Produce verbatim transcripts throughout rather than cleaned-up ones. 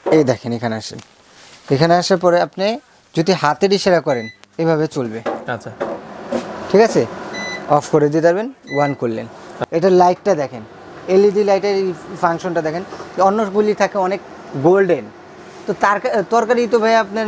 এই দেখেন এখানে আসেন, এখানে আসার পরে আপনি যদি হাতের ইশারা করেন এভাবে চলবে। আচ্ছা ঠিক আছে, অফ করে দিতে পারবেন, ওয়ান করলেন। এটা লাইটটা দেখেন, এলইডি লাইটের ফাংশনটা দেখেন, অন্যগুলি থাকে অনেক গোল্ডেন, তো তার তরকারি তো ভাই আপনার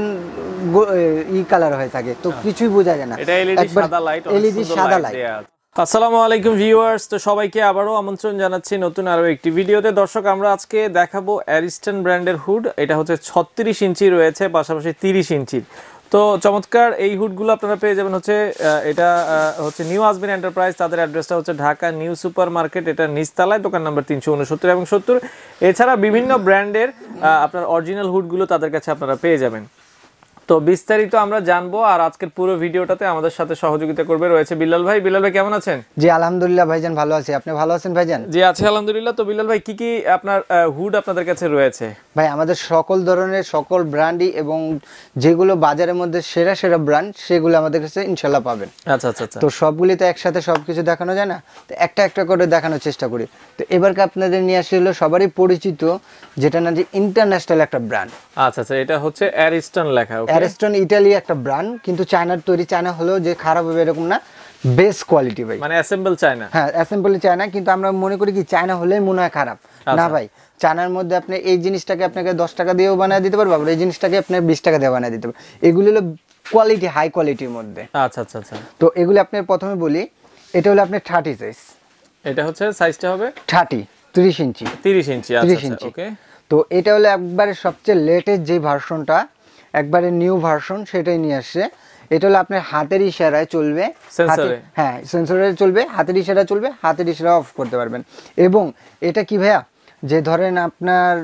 ই কালার হয়ে থাকে, তো কিছুই বোঝা যায় না। এটা এলইডি সাদা লাইট, এলইডি সাদা লাইট। আসসালামু আলাইকুম ভিউয়ার্স, তো সবাইকে আবারও আমন্ত্রণ জানাচ্ছি নতুন আরো একটি ভিডিওতে। দর্শক, আমরা আজকে দেখাবো অ্যারিস্টন ব্র্যান্ডের হুড। এটা হচ্ছে ছত্রিশ ইঞ্চি রয়েছে, পাশাপাশি তিরিশ ইঞ্চির। তো চমৎকার এই হুডগুলো আপনারা পেয়ে যাবেন হচ্ছে এটা হচ্ছে নিউ আজমির এন্টারপ্রাইজ। তাদের অ্যাড্রেসটা হচ্ছে ঢাকা নিউ সুপার মার্কেট, এটা নিচতলায়, দোকান নাম্বার তিনশো উনসত্তর এবং সত্তর। এছাড়া বিভিন্ন ব্র্যান্ডের আপনার অরিজিনাল হুডগুলো তাদের কাছে আপনারা পেয়ে যাবেন। তো বিস্তারিত আমরা জানবো, আর আজকের পুরো ভিডিওটাতে আমাদের সাথে সহযোগিতা করবে রয়েছে বিল্লাল ভাই। বিল্লাল ভাই কেমন আছেন? জি আলহামদুলিল্লাহ ভাইজান, ভালো আছি। আপনি ভালো আছেন ভাইজান? জি আছি আলহামদুলিল্লাহ। তো বিল্লাল ভাই, কি কি আপনার হুড আপনাদের কাছে রয়েছে? ভাই আমাদের সকল ধরনের সকল ব্র্যান্ডই, এবং যেগুলো বাজারের মধ্যে সেরা সেরা ব্র্যান্ড সেগুলো আমাদের কাছে ইনশাল্লাহ পাবেন। আচ্ছা আচ্ছা আচ্ছা। তো সবগুলি তো একসাথে সবকিছু দেখানো যায় না, তো একটা একটা করে দেখানোর চেষ্টা করি। তো এবারকে আপনাদের নিয়ে আসলে হলো সবারই পরিচিত, যেটা না যে ইন্টারন্যাশনাল একটা ব্র্যান্ড। আচ্ছা আচ্ছা, এটা হচ্ছে অ্যারিস্টন লেখা। ওকে, অ্যারিস্টন ইতালি একটা ব্র্যান্ড, কিন্তু চায়নার তৈরি। চায়না হলো যে খারাপ হবে এরকম না, বেস্ট কোয়ালিটি ভাই, মানে অ্যাসেম্বল চায়না। হ্যাঁ অ্যাসেম্বলি চায়না, কিন্তু আমরা মনে করি কি চায়না হলেই মনে হয় খারাপ। না ভাই, চায়নার মধ্যে আপনি এই জিনিসটাকে আপনাকে দশ টাকা দিয়েও বানিয়ে দিতে পারবো, আবার এই জিনিসটাকে আপনি বিশ টাকা দিয়ে বানিয়ে দিতে পারবো। এগুলি হলো কোয়ালিটি, হাই কোয়ালিটির মধ্যে। আচ্ছা আচ্ছা আচ্ছা। তো এগুলি আপনি প্রথমে বলি, এটা হলো আপনার থার্টি সাইজ। এটা হচ্ছে সাইজটা হবে থার্টি, তিরিশ ইঞ্চি। তিরিশ ইঞ্চি, আচ্ছা আচ্ছা। ওকে, তো এটা হলো একবারে সবচেয়ে লেটেস্ট যে ভার্সনটা, একবারে নিউ ভার্সন, সেটাই নিয়ে আসছে। এটা হলো আপনার হাতের ইশারায় চলবে, হ্যাঁ সেন্সরে চলবে, হাতের ইশারা চলবে, হাতের ইশারা অফ করতে পারবেন। এবং এটা কি ভাইয়া, যে ধরেন আপনার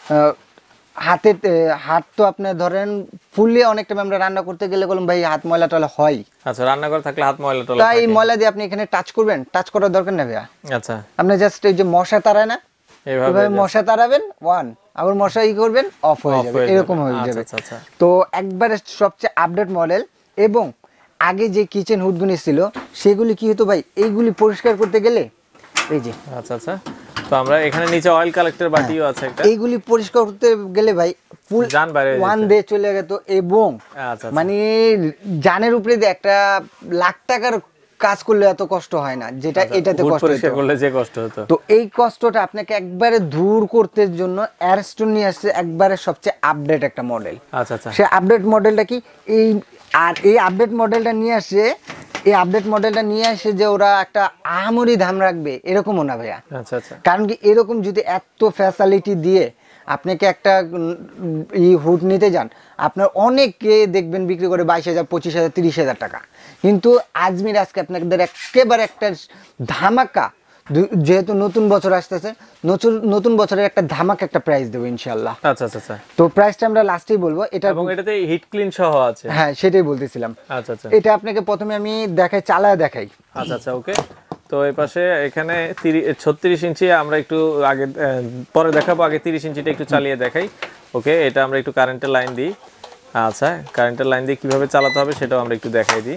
হাতে হাত তো আপনার ধরেন ফুললে অনেক টাইম আমরা রান্না করতে গেলে বলুন ভাই হাত ময়লা টলা হয়। আচ্ছা, রান্না করে থাকলে হাত ময়লা টলা, তাই ময়লা দিয়ে আপনি এখানে টাচ করবেন, টাচ করার দরকার নেই ভাইয়া। আচ্ছা, আপনি জাস্ট এই যে মশা তাড়ায় না, এভাবে মশা তাড়াবেন, ওয়ান, আবার মশা ই করবেন, অফ হয়ে যাবে, এরকম হয়ে যাবে। তো একবারে সবচেয়ে আপডেট মডেল। এবং আগে যে কিচেন হুডগুলি ছিল সেগুলি কি হতো ভাই, এইগুলি পরিষ্কার করতে গেলে এই যে, আচ্ছা আচ্ছা, তো আমরা এখানে নিচে অয়েল কালেক্টর বাটিও আছে একটা, এইগুলি পরিষ্কার করতে গেলে ভাই ফুল জান বাইরে ওয়ান ডে চলে যেত। এবং মানে জানের উপরে একটা লাখ টাকার কাজ করলে এত কষ্ট হয় না, যেটা এটাতে কষ্ট করলে যে কষ্ট হতো। তো এই কষ্টটা আপনাকে একবারে দূর করতে জন্য অ্যারিস্টন নিয়ে আসছে একবারে সবচেয়ে আপডেট একটা মডেল। আচ্ছা আচ্ছা, সে আপডেট মডেলটা কি এই, আর এই আপডেট মডেলটা নিয়ে আসছে, এই আপডেট মডেলটা নিয়ে আসে যে ওরা একটা আহামরি দাম রাখবে এরকমও না ভাইয়া। আচ্ছা আচ্ছা, কারণ কি এরকম যদি এত ফ্যাসিলিটি দিয়ে আপনাকে একটা ই হুড নিতে যান, আপনার অনেকে দেখবেন বিক্রি করে বাইশ হাজার পঁচিশ হাজার তিরিশ হাজার টাকা, কিন্তু আজমির আজকে আপনাদের একেবারে একটা ধামাকা, যেহেতু নতুন বছর আসতেছে, নতুন নতুন বছরের একটা ধামাকা একটা প্রাইস দেবো ইনশাআল্লাহ। আচ্ছা আচ্ছা, তো প্রাইসটা আমরা লাস্টেই বলবো। এটা এবং এটাতে হিট ক্লিন সহ আছে, হ্যাঁ সেটাই বলতেছিলাম। আচ্ছা আচ্ছা, এটা আপনাকে প্রথমে আমি দেখাই, চালায় দেখাই। আচ্ছা আচ্ছা, ওকে। তো এই পাশে এখানে ছত্রিশ ইঞ্চি আমরা একটু আগে পরে দেখাবো, আগে তিরিশ ইঞ্চিটা একটু চালিয়ে দেখাই। ওকে, এটা আমরা একটু কারেন্টের লাইন দিই। আচ্ছা, কারেন্টের লাইন দিয়ে কিভাবে চালাতে হবে সেটাও আমরা একটু দেখাই দিই।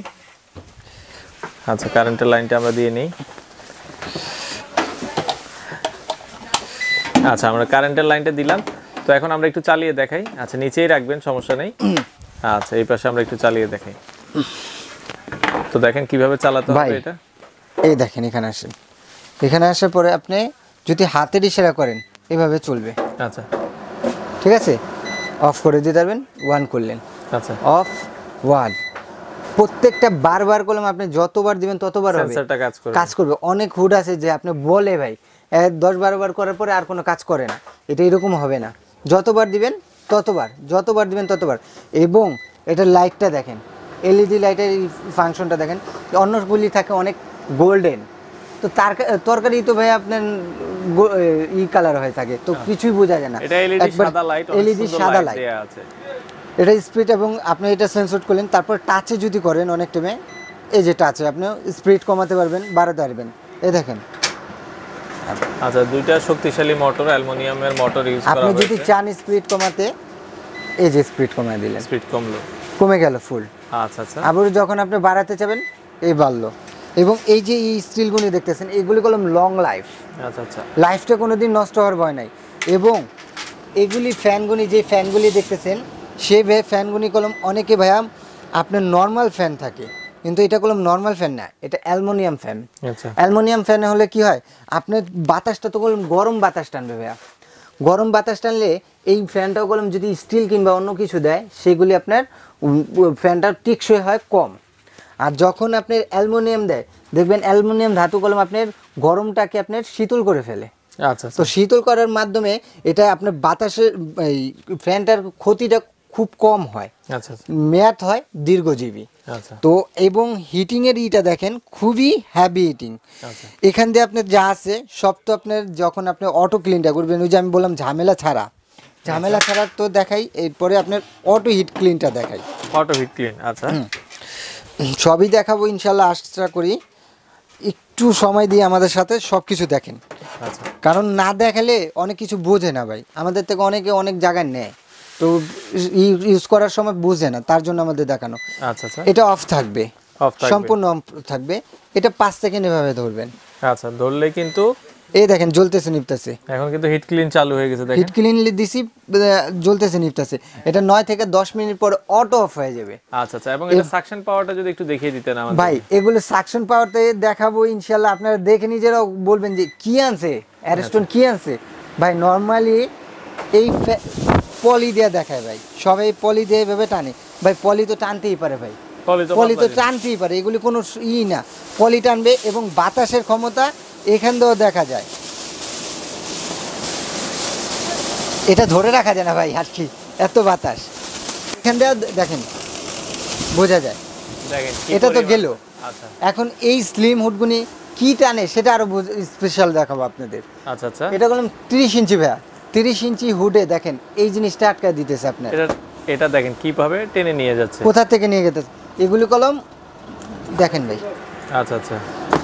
আচ্ছা, কারেন্টের লাইনটা আমরা দিয়ে নিই। আচ্ছা, আমরা কারেন্টের লাইনটা দিলাম। তো এখন আমরা একটু চালিয়ে দেখাই। আচ্ছা, নিচেই রাখবেন, সমস্যা নেই। আচ্ছা, এই পাশে আমরা একটু চালিয়ে দেখাই। তো দেখেন কিভাবে চালাতে হবে এটা। এই দেখেন এখানে আসেন, এখানে আসার পরে আপনি যদি হাতের ইশারা করেন এভাবে চলবে। আচ্ছা, ঠিক আছে, অফ করে দিতে পারবেন, ওয়ান করলেন। আচ্ছা, অফ, ওয়ান, প্রত্যেকটা বারবার করলাম, আপনি যতবার দিবেন ততবার হবে, সেন্সরটা কাজ করবে কাজ করবে। অনেক হুড আছে যে আপনি বলে ভাই দশ বারো বার করার পরে আর কোনো কাজ করে না, এটা এরকম হবে না। যতবার দিবেন ততবার, যতবার দিবেন ততবার। এবং এটা লাইটটা দেখেন, এলইডি লাইটের ফাংশনটা দেখেন, অন্যগুলি থাকে অনেক গোল্ডেন, তো তার তরকারি তো ভাই আপনার ই কালার হয়ে থাকে, তো কিছুই বোঝা যায় না। এটা এলইডি সাদা লাইট, এলইডি সাদা লাইট আছে, এটা স্পিড। এবং আপনি এটা সেন্সর করলেন, তারপর টাচে যদি করেন অনেক টাইমে, এই যে টাচে আপনি স্পিড কমাতে পারবেন, বাড়াতে পারবেন। এই দেখেন, আচ্ছা, দুইটা শক্তিশালী মোটর, অ্যালুমিনিয়ামের মোটর ইউজ করা হয়েছে। আপনি যদি চান স্পিড কমাতে, এই যে স্পিড কমায় দিলেন, স্পিড কমলো, কমে গেল ফুল। আচ্ছা আচ্ছা, আবার যখন আপনি বাড়াতে চাবেন এই বাড়লো। এবং এই যে এই স্টিলগুলি দেখতেছেন, এইগুলি কলম লং লাইফ। আচ্ছা আচ্ছা, লাইফটা কোনোদিন নষ্ট হওয়ার ভয় নাই। এবং এগুলি ফ্যানগুলি যে ফ্যানগুলি দেখতেছেন সে ফ্যানগুলি কলম অনেকে ভাইয়া আপনার নর্মাল ফ্যান থাকে, কিন্তু এটা কলম নর্মাল ফ্যান না, এটা অ্যালুমিনিয়াম ফ্যান। আচ্ছা, অ্যালুমিনিয়াম ফ্যান হলে কি হয়, আপনার বাতাসটা তো কলম গরম বাতাস টানবে ভাইয়া। গরম বাতাস টানলে এই ফ্যানটাও কলম যদি স্টিল কিংবা অন্য কিছু দেয় সেগুলি আপনার ফ্যানটা টেকসই হয় কম। আর যখন আপনার অ্যালুমিনিয়াম দেয় দেখবেন অ্যালুমিনিয়াম ধাতু কলম আপনার গরমটাকে আপনার শীতল করে ফেলে। আচ্ছা, তো শীতল করার মাধ্যমে এটা আপনার বাতাসের এই ফ্যানটার ক্ষতিটা খুব কম হয়। আচ্ছা, মেয়াদ হয় দীর্ঘজীবী। আচ্ছা, তো এবং হিটিং এর ইটা দেখেন খুবই হ্যাভি হিটিং। আচ্ছা, এখান দিয়ে আপনার যা আছে সব তো আপনার যখন আপনি অটো ক্লিনটা করবেন, ওই যে আমি বললাম ঝামেলা ছাড়া, ঝামেলা ছাড়া তো দেখাই, এরপরে আপনার অটো হিট ক্লিনটা দেখাই। অটো হিট ক্লিন, আচ্ছা, সবই দেখাবো ইনশাল্লাহ, আশা করি একটু সময় দিয়ে আমাদের সাথে সব কিছু দেখেন। আচ্ছা, কারণ না দেখালে অনেক কিছু বোঝে না ভাই, আমাদের থেকে অনেকে অনেক জায়গায় নেয়, তো ইউজ করার সময় বুঝে না, তার জন্য আমাদের দেখানো। আচ্ছা, আচ্ছা, এটা অফ থাকবে, অফ থাকবে, সম্পূর্ণ অফ থাকবে। এটা পাঁচ সেকেন্ড এভাবে ধরবেন। আচ্ছা, ধরলে কিন্তু এই দেখেন জ্বলতেছে নিপতেছে, এখন কিন্তু হিট ক্লিন চালু হয়ে গেছে, দেখেন হিট ক্লিনলি দিছি, জ্বলতেছে নিপতেছে। এটা নয় থেকে দশ মিনিট পরে অটো অফ হয়ে যাবে। আচ্ছা, আচ্ছা, এবং এটা সাকশন পাওয়ারটা যদি একটু দেখিয়ে দিতেন আমাদের। ভাই এগুলো সাকশন পাওয়ারতে দেখাবো ইনশাআল্লাহ, আপনারা দেখে নিজেরাও বলবেন যে কি আনছে অ্যারিস্টন, কি আনছে ভাই। নরমালি এই পলি দিয়ে দেখায় ভাই, সবাই পলি দিয়ে এভাবে টানে ভাই, পলি তো টানতেই পারে ভাই, পলি তো টানতেই পারে, এগুলি কোনো ই না, পলি টানবে। এবং বাতাসের ক্ষমতা এখান দিয়েও দেখা যায়, এটা ধরে রাখা যায় না ভাই, আর কি এত বাতাস এখান দিয়ে দেখেন বোঝা যায়। এটা তো গেল। আচ্ছা, এখন এই স্লিম হুডগুনি কি টানে সেটা আরো স্পেশাল দেখাবো আপনাদের। আচ্ছা, আচ্ছা, এটা বললাম তিরিশ ইঞ্চি ভাইয়া, তিরিশ ইঞ্চি হুডে দেখেন এই জিনিসটা আটকা দিতেছে আপনার। এটা এটা দেখেন কিভাবে টেনে নিয়ে যাচ্ছে, কোথা থেকে নিয়ে গেছে এগুলি কলম দেখেন ভাই। আচ্ছা, আচ্ছা,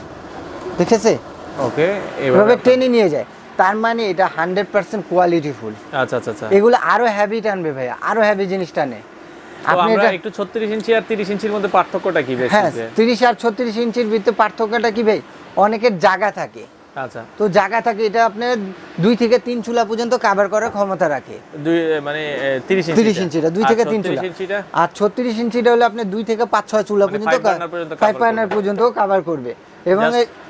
দেখেছে, ওকে, এভাবে টেনে নিয়ে যায়, তার মানে এটা হান্ড্রেড পার্সেন্ট কোয়ালিটি ফুল। আচ্ছা, আচ্ছা, আচ্ছা, এগুলো আরো হ্যাভি টানবে ভাইয়া, আরো হ্যাভি জিনিস টানে। আপনি এটা একটু ছত্রিশ ইঞ্চি আর তিরিশ ইঞ্চির মধ্যে পার্থক্যটা কি? হ্যাঁ, তিরিশ আর ছত্রিশ ইঞ্চির ভিতরে পার্থক্যটা কি ভাই, অনেকের জায়গা থাকে। আচ্ছা, তো জায়গা থাকে, এটা আপনার দুই থেকে তিন চুলা পর্যন্ত কভার করার ক্ষমতা রাখে। দুই মানে তিরিশ ইঞ্চি, তিরিশ ইঞ্চিটা দুই থেকে তিন চুলা, আর ছত্রিশ ইঞ্চিটা হলে আপনি দুই থেকে পাঁচ ছয় চুলা পর্যন্ত, ফাইভ বার্নার পর্যন্ত কভার করবে। এবং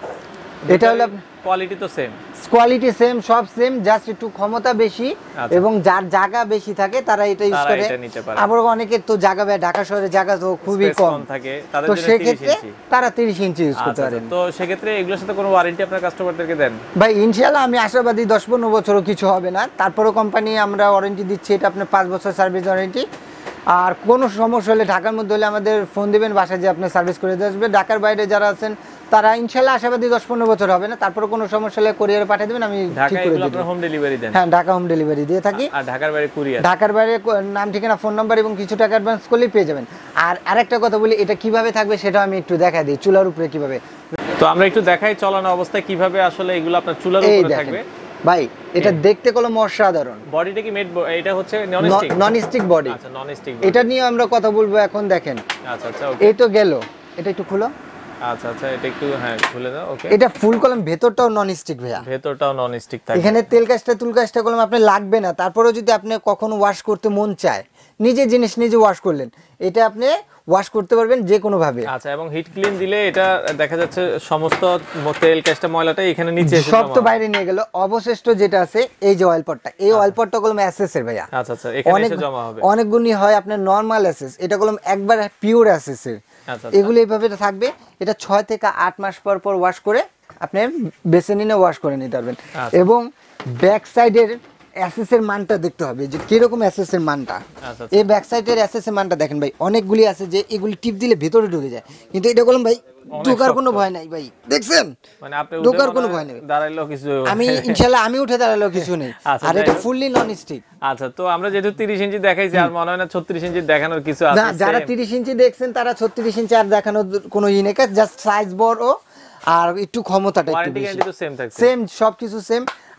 এটা হলো কোয়ালিটি তো সেম, কোয়ালিটি সেম, সব সেম, জাস্ট একটু ক্ষমতা বেশি। এবং যার জায়গা বেশি থাকে তারা এটা ইউজ করে। আবার অনেকের তো জায়গা, ঢাকা শহরে জায়গা তো খুবই কম থাকে, তো সেক্ষেত্রে তারা তিরিশ ইঞ্চি ইউজ করতে পারেন। তো সেক্ষেত্রে এগুলোর সাথে কোনো ওয়ারেন্টি আপনার কাস্টমারদেরকে দেন? ভাই ইনশাআল্লাহ আমি আশাবাদী দশ পনেরো বছরও কিছু হবে না, তারপরেও কোম্পানি আমরা ওয়ারেন্টি দিচ্ছি, এটা আপনার পাঁচ বছর সার্ভিস ওয়ারেন্টি। আর কোনো সমস্যা হলে ঢাকার মধ্যে হলে আমাদের ফোন দেবেন, বাসায় যে আপনি সার্ভিস করে দিয়ে আসবে। ঢাকার বাইরে যারা আছেন তারা ইনশাআল্লাহ আশাবাদী দশ পনেরো বছর হবে না, তারপরে কোনো সমস্যা হলে কুরিয়ারে পাঠিয়ে দেবেন, আমি ঠিক করে দেব। আপনারা হোম ডেলিভারি দেন? হ্যাঁ, ঢাকা হোম ডেলিভারি দিয়ে থাকি। আর ঢাকার বাইরে কুরিয়ার? ঢাকার বাইরে নাম ঠিকানা ফোন নাম্বার এবং কিছু টাকা অ্যাডভান্স করলেই পেয়ে যাবেন। আর আরেকটা কথা বলি, এটা কিভাবে থাকবে সেটা আমি একটু দেখাই দিই, চুলার উপরে কিভাবে। তো আমরা একটু দেখাই চলানো অবস্থায় কিভাবে আসলে এগুলো আপনার চুলার উপরে থাকবে। ভাই এটা দেখতে কলম অসাধারণ। বডিটা কি মেড, এটা হচ্ছে non stick? Non stick body. আচ্ছা, নন স্টিক। এটা নিয়ে আমরা কথা বলবো এখন, দেখেন। আচ্ছা, আচ্ছা, ওকে, এই তো গেল, এটা একটু খুলো। আচ্ছা, আচ্ছা, এটা একটু হ্যাঁ খুলে দাও। ওকে, এটা ফুল কলম, ভেতরটাও নন স্টিক ভাইয়া, ভেতরটাও নন স্টিক থাকে। এখানে তেল কাজটা তুল কাজটা কলম আপনি লাগবে না, তারপরেও যদি আপনি কখনো ওয়াশ করতে মন চায়, নিজে জিনিস নিজে ওয়াশ করলেন, এটা আপনি ওয়াশ করতে পারবেন যে কোনো ভাবে। আচ্ছা, এবং হিট ক্লিন দিলে এটা দেখা যাচ্ছে সমস্ত তেল কাজটা ময়লাটা এখানে নিচে এসে সব তো বাইরে নিয়ে গেল, অবশিষ্ট যেটা আছে এই যে অয়েল পটটা, এই অয়েল পটটা কলম এসএস এর ভাইয়া। আচ্ছা, আচ্ছা, এখানে এসে জমা হবে। অনেক গুণই হয় আপনার নরমাল এসএস, এটা কলম একবার পিওর এসএস এর। এগুলো এইভাবে থাকবে, এটা ছয় থেকে আট মাস পর পর ওয়াশ করে আপনি বেসিনে ওয়াশ করে নিতে পারবেন। এবং ব্যাক সাইডের এসএস এর মানটা দেখতে হবে যে কিরকম এসএস এর মানটা। এই ব্যাক সাইডের এসএস এর মানটা দেখেন ভাই, অনেকগুলি আছে যে এগুলি টিপ দিলে ভিতরে ঢুকে যায়, কিন্তু এটা কলম ভাই ঢোকার কোনো ভয় নাই ভাই, দেখছেন, মানে আপনি ঢোকার কোনো ভয় নেই, দাঁড়াইলেও কিছু, আমি ইনশাআল্লাহ আমি উঠে দাঁড়ালেও কিছু নেই। আর এটা ফুললি নন স্টিক। আচ্ছা, তো আমরা যেহেতু তিরিশ ইঞ্চি দেখাইছি, আর মনে হয় না ছত্রিশ ইঞ্চি দেখানোর কিছু আছে? না, যারা তিরিশ ইঞ্চি দেখছেন তারা ছত্রিশ ইঞ্চি আর দেখানোর কোনো ই নেই, জাস্ট সাইজ বড় আর একটু ক্ষমতাটা একটু বেশি। সেম সবকিছু সেম।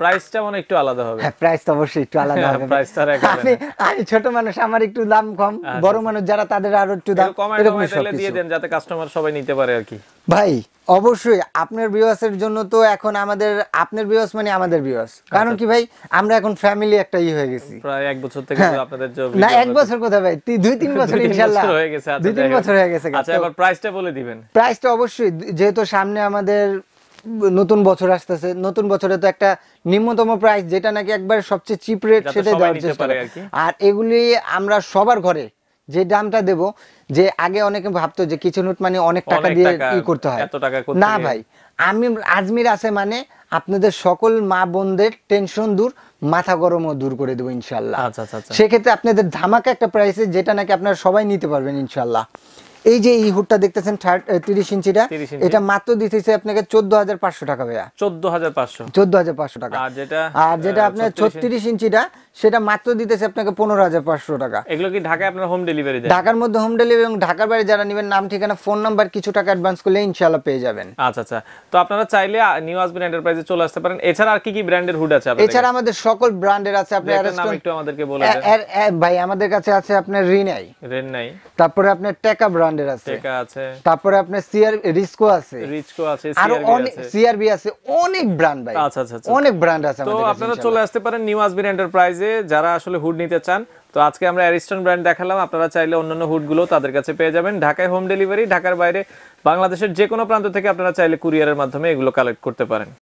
প্রাইসটা মানে একটু আলাদা হবে। হ্যাঁ প্রাইস তো অবশ্যই একটু আলাদা হবে, প্রাইসটা রাখা যাবে আমি আমি ছোট মানুষ, আমার একটু দাম কম, বড় মানুষ যারা তাদের আরো একটু দাম এরকম তাহলে দিয়ে দেন যাতে কাস্টমার সবাই নিতে পারে আর কি। ভাই অবশ্যই আপনার ভিউয়ার্সের জন্য তো এখন আমাদের আপনার ভিউয়ার্স মানে আমাদের ভিউয়ার্স, কারণ কি ভাই আমরা এখন ফ্যামিলি একটা ই হয়ে গেছি প্রায় এক বছর থেকে আপনাদের যে না এক বছর কোথায় ভাই দুই তিন বছর ইনশাআল্লাহ হয়ে গেছে। দুই তিন বছর হয়ে গেছে। আচ্ছা এবার প্রাইসটা বলে দিবেন। প্রাইসটা অবশ্যই, যেহেতু সামনে আমাদের নতুন বছর আসতেছে, নতুন বছরে তো একটা নিম্নতম প্রাইস যেটা নাকি একবার সবচেয়ে চিপ রেট সেটাই দেওয়ার চেষ্টা করি। আর এগুলি আমরা সবার ঘরে যে দামটা দেব, যে আগে অনেকে ভাবতো যে কিচেন হুড মানে অনেক টাকা দিয়ে ই করতে হয়, না ভাই আমি আজমির আছে মানে আপনাদের সকল মা বোনদের টেনশন দূর, মাথা গরমও দূর করে দেবো ইনশাল্লাহ। সেক্ষেত্রে আপনাদের ধামাকা একটা প্রাইসে যেটা নাকি আপনারা সবাই নিতে পারবেন ইনশাল্লাহ। এই যে এই হুডটা দেখতেছেন তিরিশ ইঞ্চিটা, এটা মাত্র দিতেছে আপনাকে চোদ্দ হাজার পাঁচশো টাকা ভাইয়া, চোদ্দ হাজার পাঁচশো চোদ্দ হাজার পাঁচশো টাকা। আর যেটা আর যেটা আপনার ছত্রিশ ইঞ্চিটা সেটা মাত্র দিতেছে আপনাকে পনেরো হাজার পাঁচশো টাকা। এগুলো কি ঢাকায় আপনার হোম ডেলিভারি দেন? ঢাকার মধ্যে হোম ডেলিভারি, এবং ঢাকার বাইরে যারা নেবেন নাম ঠিকানা ফোন নাম্বার কিছু টাকা অ্যাডভান্স করলে ইনশাআল্লাহ পেয়ে যাবেন। আচ্ছা আচ্ছা, তো আপনারা চাইলে নিউ আজমির এন্টারপ্রাইজে চলে আসতে পারেন। এছাড়া আর কি কি ব্র্যান্ডের হুড আছে আপনাদের? এছাড়া আমাদের সকল ব্র্যান্ডের আছে। আপনার নাম একটু আমাদেরকে বলে দেন ভাই। আমাদের কাছে আছে আপনার রিনাই, রেনাই, তারপরে আপনার টেকা ব্র্যান্ডের আছে, টেকা আছে, তারপরে আপনার সিআর রিস্কো আছে, রিস্কো আছে, সিআরবি আছে, সিআরবি আছে, অনেক ব্র্যান্ড ভাই। আচ্ছা আচ্ছা, অনেক ব্র্যান্ড আছে আমাদের কাছে। তো আপনারা চলে আসতে পারেন নিউ আজমির এন্টারপ্রাইজে যারা আসলে হুড নিতে চান। তো আজকে আমরা অ্যারিস্টন ব্র্যান্ড দেখালাম, আপনারা চাইলে অন্যান্য হুডগুলো তাদের কাছে পেয়ে যাবেন। ঢাকায় হোম ডেলিভারি, ঢাকার বাইরে বাংলাদেশের যে কোনো প্রান্ত থেকে আপনারা চাইলে কুরিয়ারের মাধ্যমে এগুলো কালেক্ট করতে পারেন।